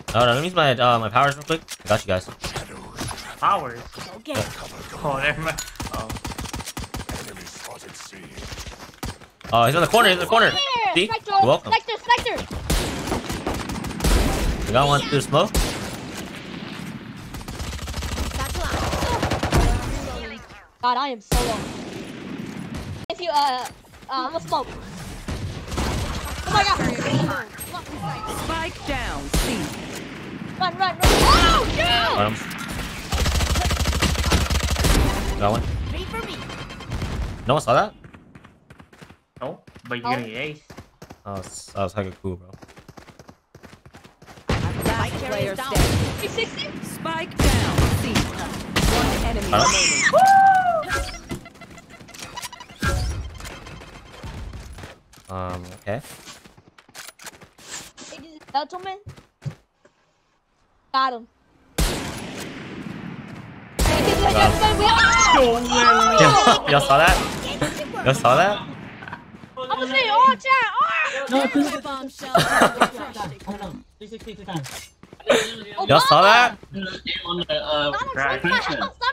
Oh, no, let me use my my powers real quick. I got you guys. Powers. Okay. Oh, never mind. Oh. Oh, he's in the corner. He's in the corner. See? Spectre, You're welcome. Spectre. We got one through the smoke. God, I am so low. If you let's smoke. Oh my god. Spike down. C. Run. Oh no! Got him. Got one. Ready for me. No one saw that? No, but you're gonna get ace. Oh, that was hecka cool, bro. Last player standing. 360. Spike down. C. One enemy Got him. remaining. Okay. Gentleman. Got him. Y'all saw that? Y'all saw that? I'm gonna say all chat. Y'all saw that? Stop